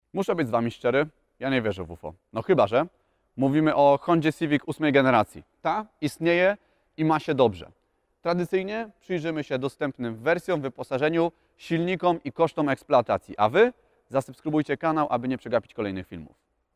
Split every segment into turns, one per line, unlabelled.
Muszę być z Wami szczery, ja nie wierzę w UFO. No chyba, że mówimy o Hondzie Civic 8 generacji. Ta istnieje i ma się dobrze. Tradycyjnie przyjrzymy się dostępnym wersjom, wyposażeniu, silnikom i kosztom eksploatacji. A Wy zasubskrybujcie kanał, aby nie przegapić kolejnych filmów.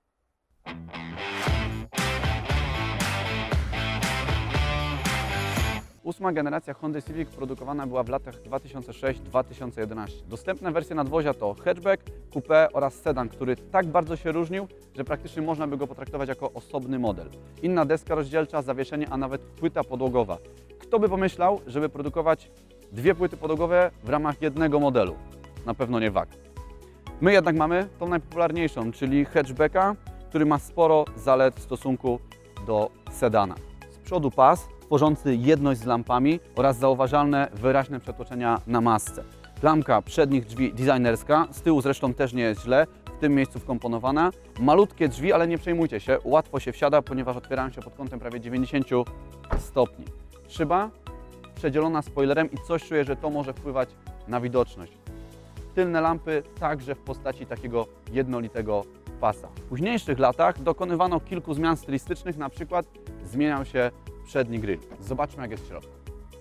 Ósma generacja Hondy Civic produkowana była w latach 2006-2011. Dostępne wersje nadwozia to hatchback, coupé oraz sedan, który tak bardzo się różnił, że praktycznie można by go potraktować jako osobny model. Inna deska rozdzielcza, zawieszenie, a nawet płyta podłogowa. Kto by pomyślał, żeby produkować dwie płyty podłogowe w ramach jednego modelu? Na pewno nie WAG. My jednak mamy tą najpopularniejszą, czyli hatchbacka, który ma sporo zalet w stosunku do sedana. Z przodu pas tworzący jedność z lampami oraz zauważalne, wyraźne przetłoczenia na masce. Klamka przednich drzwi designerska, z tyłu zresztą też nie jest źle, w tym miejscu wkomponowana. Malutkie drzwi, ale nie przejmujcie się, łatwo się wsiada, ponieważ otwierają się pod kątem prawie 90 stopni. Szyba przedzielona spoilerem i coś czuję, że to może wpływać na widoczność. Tylne lampy także w postaci takiego jednolitego pasa. W późniejszych latach dokonywano kilku zmian stylistycznych, na przykład zmieniał się przedni grill. Zobaczmy, jak jest w środku.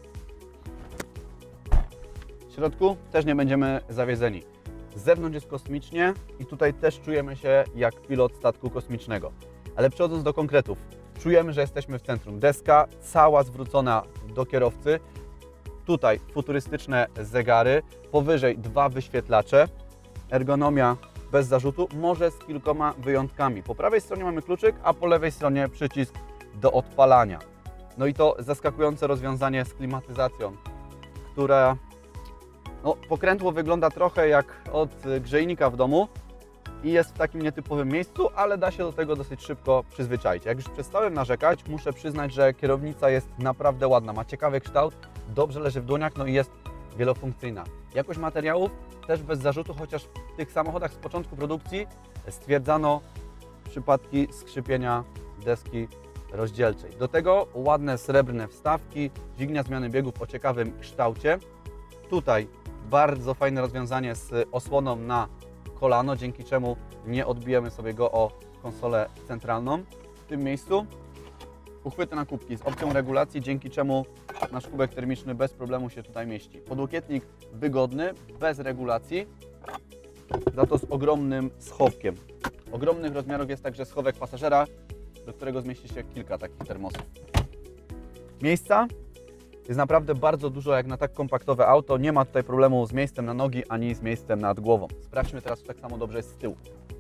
W środku też nie będziemy zawiedzeni. Z zewnątrz jest kosmicznie i tutaj też czujemy się jak pilot statku kosmicznego. Ale przechodząc do konkretów, czujemy, że jesteśmy w centrum. Deska cała zwrócona do kierowcy. Tutaj futurystyczne zegary, powyżej dwa wyświetlacze. Ergonomia bez zarzutu, może z kilkoma wyjątkami. Po prawej stronie mamy kluczyk, a po lewej stronie przycisk do odpalania. No i to zaskakujące rozwiązanie z klimatyzacją, które pokrętło wygląda trochę jak od grzejnika w domu i jest w takim nietypowym miejscu, ale da się do tego dosyć szybko przyzwyczaić. Jak już przestałem narzekać, muszę przyznać, że kierownica jest naprawdę ładna, ma ciekawy kształt, dobrze leży w dłoniach, no i jest wielofunkcyjna. Jakość materiałów też bez zarzutu, chociaż w tych samochodach z początku produkcji stwierdzano przypadki skrzypienia deski rozdzielczej. Do tego ładne srebrne wstawki, dźwignia zmiany biegów o ciekawym kształcie. Tutaj bardzo fajne rozwiązanie z osłoną na kolano, dzięki czemu nie odbijemy sobie go o konsolę centralną. W tym miejscu uchwyty na kubki z opcją regulacji, dzięki czemu nasz kubek termiczny bez problemu się tutaj mieści. Podłokietnik wygodny, bez regulacji, za to z ogromnym schowkiem. Ogromnych rozmiarów jest także schowek pasażera, do którego zmieści się kilka takich termosów. Miejsca jest naprawdę bardzo dużo jak na tak kompaktowe auto. Nie ma tutaj problemu z miejscem na nogi, ani z miejscem nad głową. Sprawdźmy teraz, czy tak samo dobrze jest z tyłu.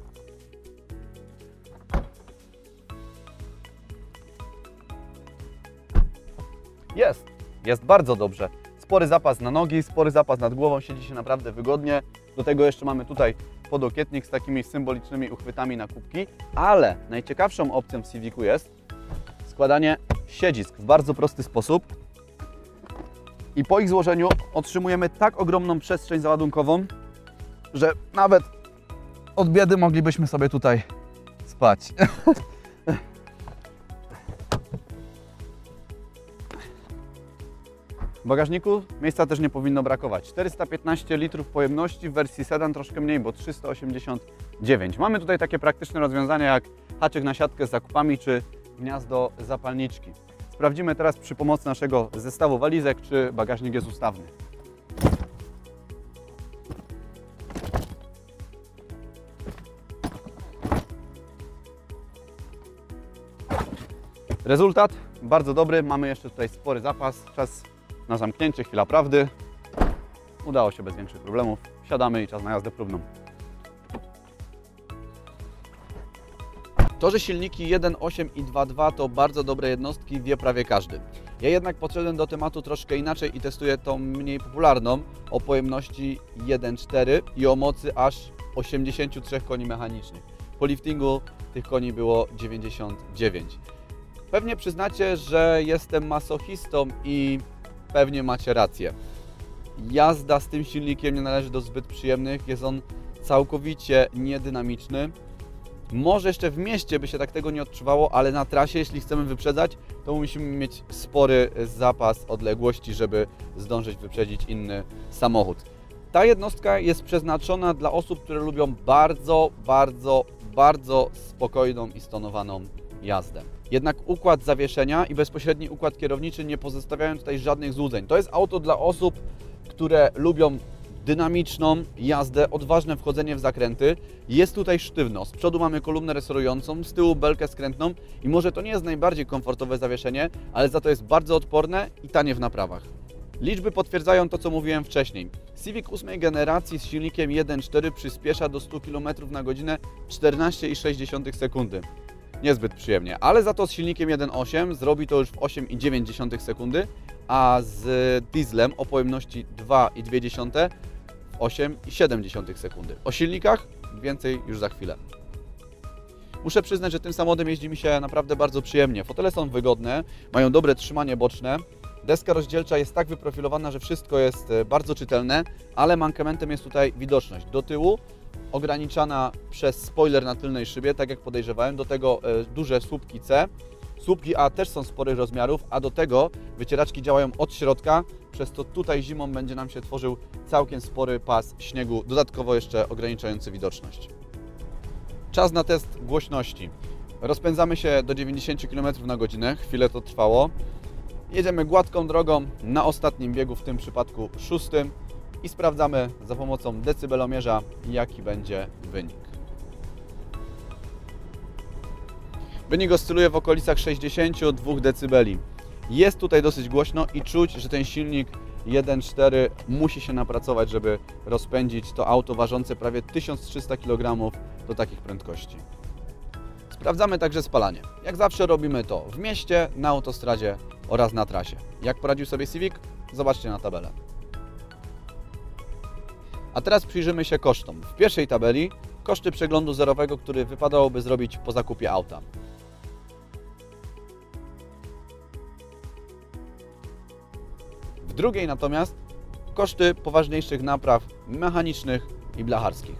Jest bardzo dobrze. Spory zapas na nogi, spory zapas nad głową, siedzi się naprawdę wygodnie. Do tego jeszcze mamy tutaj podłokietnik z takimi symbolicznymi uchwytami na kubki, ale najciekawszą opcją w Civicu jest składanie siedzisk w bardzo prosty sposób i po ich złożeniu otrzymujemy tak ogromną przestrzeń załadunkową, że nawet od biedy moglibyśmy sobie tutaj spać. W bagażniku miejsca też nie powinno brakować. 415 litrów pojemności, w wersji sedan troszkę mniej, bo 389. Mamy tutaj takie praktyczne rozwiązania jak haczyk na siatkę z zakupami czy gniazdo zapalniczki. Sprawdzimy teraz przy pomocy naszego zestawu walizek, czy bagażnik jest ustawny. Rezultat bardzo dobry. Mamy jeszcze tutaj spory zapas. Czas na zamknięcie, chwila prawdy. Udało się bez większych problemów. Wsiadamy i czas na jazdę próbną. To, że silniki 1.8 i 2.2 to bardzo dobre jednostki, wie prawie każdy. Ja jednak podszedłem do tematu troszkę inaczej i testuję tą mniej popularną o pojemności 1.4 i o mocy aż 83 koni mechanicznych. Po liftingu tych koni było 99. Pewnie przyznacie, że jestem masochistą i pewnie macie rację. Jazda z tym silnikiem nie należy do zbyt przyjemnych, jest on całkowicie niedynamiczny. Może jeszcze w mieście by się tak tego nie odczuwało, ale na trasie, jeśli chcemy wyprzedzać, to musimy mieć spory zapas odległości, żeby zdążyć wyprzedzić inny samochód. Ta jednostka jest przeznaczona dla osób, które lubią bardzo spokojną i stonowaną jazdę. Jednak układ zawieszenia i bezpośredni układ kierowniczy nie pozostawiają tutaj żadnych złudzeń. To jest auto dla osób, które lubią dynamiczną jazdę, odważne wchodzenie w zakręty. Jest tutaj sztywno. Z przodu mamy kolumnę resorującą, z tyłu belkę skrętną i może to nie jest najbardziej komfortowe zawieszenie, ale za to jest bardzo odporne i tanie w naprawach. Liczby potwierdzają to, co mówiłem wcześniej. Civic 8 generacji z silnikiem 1.4 przyspiesza do 100 km na godzinę 14,6 sekundy. Niezbyt przyjemnie, ale za to z silnikiem 1.8 zrobi to już w 8,9 sekundy, a z dieslem o pojemności 2,2 w 8,7 sekundy. O silnikach więcej już za chwilę. Muszę przyznać, że tym samochodem jeździ mi się naprawdę bardzo przyjemnie. Fotele są wygodne, mają dobre trzymanie boczne. Deska rozdzielcza jest tak wyprofilowana, że wszystko jest bardzo czytelne, ale mankamentem jest tutaj widoczność. Do tyłu ograniczana przez spoiler na tylnej szybie, tak jak podejrzewałem, do tego duże słupki C. Słupki A też są sporych rozmiarów, a do tego wycieraczki działają od środka, przez to tutaj zimą będzie nam się tworzył całkiem spory pas śniegu, dodatkowo jeszcze ograniczający widoczność. Czas na test głośności. Rozpędzamy się do 90 km na godzinę, chwilę to trwało. Jedziemy gładką drogą na ostatnim biegu, w tym przypadku 6, i sprawdzamy za pomocą decybelomierza, jaki będzie wynik. Wynik oscyluje w okolicach 62 dB. Jest tutaj dosyć głośno i czuć, że ten silnik 1.4 musi się napracować, żeby rozpędzić to auto ważące prawie 1300 kg do takich prędkości. Sprawdzamy także spalanie. Jak zawsze robimy to w mieście, na autostradzie oraz na trasie. Jak poradził sobie Civic? Zobaczcie na tabelę. A teraz przyjrzymy się kosztom. W pierwszej tabeli koszty przeglądu zerowego, który wypadałoby zrobić po zakupie auta. W drugiej natomiast koszty poważniejszych napraw mechanicznych i blacharskich.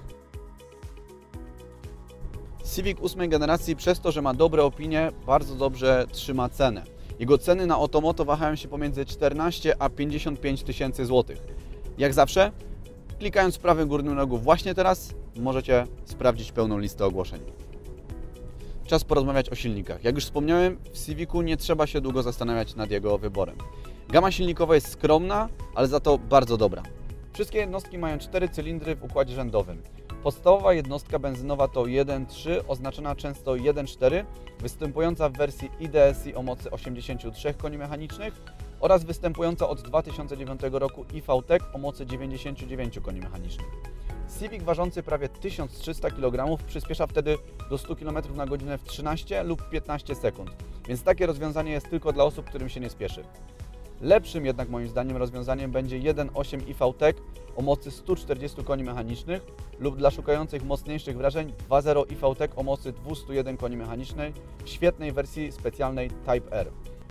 Civic 8 generacji przez to, że ma dobre opinie, bardzo dobrze trzyma cenę. Jego ceny na Otomoto wahają się pomiędzy 14 a 55 tysięcy złotych. Jak zawsze, klikając w prawym górnym rogu właśnie teraz, możecie sprawdzić pełną listę ogłoszeń. Czas porozmawiać o silnikach. Jak już wspomniałem, w Civicu nie trzeba się długo zastanawiać nad jego wyborem. Gama silnikowa jest skromna, ale za to bardzo dobra. Wszystkie jednostki mają 4 cylindry w układzie rzędowym. Podstawowa jednostka benzynowa to 1.3, oznaczona często 1.4, występująca w wersji IDSI o mocy 83 koni mechanicznych oraz występująca od 2009 roku iVTEC o mocy 99 koni mechanicznych. Civic ważący prawie 1300 kg przyspiesza wtedy do 100 km na godzinę w 13 lub 15 sekund, więc takie rozwiązanie jest tylko dla osób, którym się nie spieszy. Lepszym jednak moim zdaniem rozwiązaniem będzie 1.8 iVTEC o mocy 140 koni mechanicznych lub dla szukających mocniejszych wrażeń 2.0 iVTEC o mocy 201 koni mechanicznych w świetnej wersji specjalnej Type R.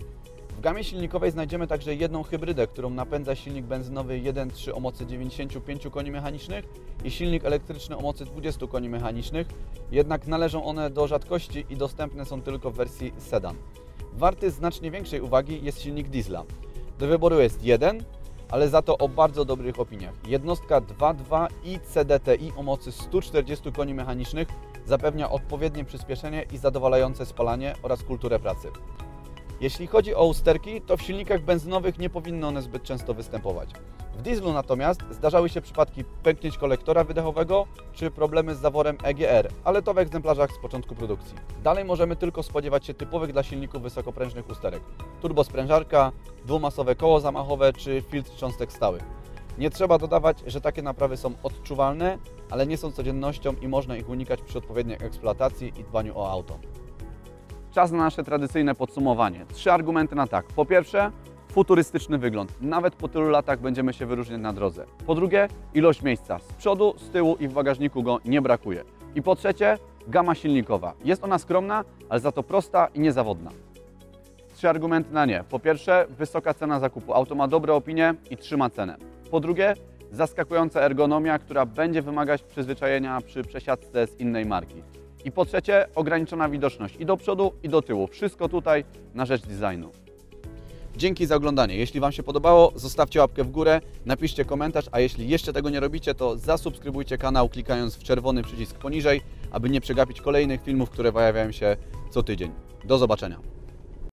W gamie silnikowej znajdziemy także jedną hybrydę, którą napędza silnik benzynowy 1.3 o mocy 95 koni mechanicznych i silnik elektryczny o mocy 20 koni mechanicznych, jednak należą one do rzadkości i dostępne są tylko w wersji sedan. Warty znacznie większej uwagi jest silnik diesla. Do wyboru jest jeden, ale za to o bardzo dobrych opiniach. Jednostka 2.2 i CDTI o mocy 140 koni mechanicznych zapewnia odpowiednie przyspieszenie i zadowalające spalanie oraz kulturę pracy. Jeśli chodzi o usterki, to w silnikach benzynowych nie powinny one zbyt często występować. W dieslu natomiast zdarzały się przypadki pęknięć kolektora wydechowego czy problemy z zaworem EGR, ale to w egzemplarzach z początku produkcji. Dalej możemy tylko spodziewać się typowych dla silników wysokoprężnych usterek. Turbosprężarka, dwumasowe koło zamachowe czy filtr cząstek stałych. Nie trzeba dodawać, że takie naprawy są odczuwalne, ale nie są codziennością i można ich unikać przy odpowiedniej eksploatacji i dbaniu o auto. Czas na nasze tradycyjne podsumowanie. 3 argumenty na tak. Po pierwsze, futurystyczny wygląd. Nawet po tylu latach będziemy się wyróżniać na drodze. Po drugie, ilość miejsca. Z przodu, z tyłu i w bagażniku go nie brakuje. I po trzecie, gama silnikowa. Jest ona skromna, ale za to prosta i niezawodna. 3 argumenty na nie. Po pierwsze, wysoka cena zakupu. Auto ma dobre opinie i trzyma cenę. Po drugie, zaskakująca ergonomia, która będzie wymagać przyzwyczajenia przy przesiadce z innej marki. I po trzecie, ograniczona widoczność i do przodu, i do tyłu. Wszystko tutaj na rzecz designu. Dzięki za oglądanie. Jeśli Wam się podobało, zostawcie łapkę w górę, napiszcie komentarz, a jeśli jeszcze tego nie robicie, to zasubskrybujcie kanał, klikając w czerwony przycisk poniżej, aby nie przegapić kolejnych filmów, które pojawiają się co tydzień. Do zobaczenia.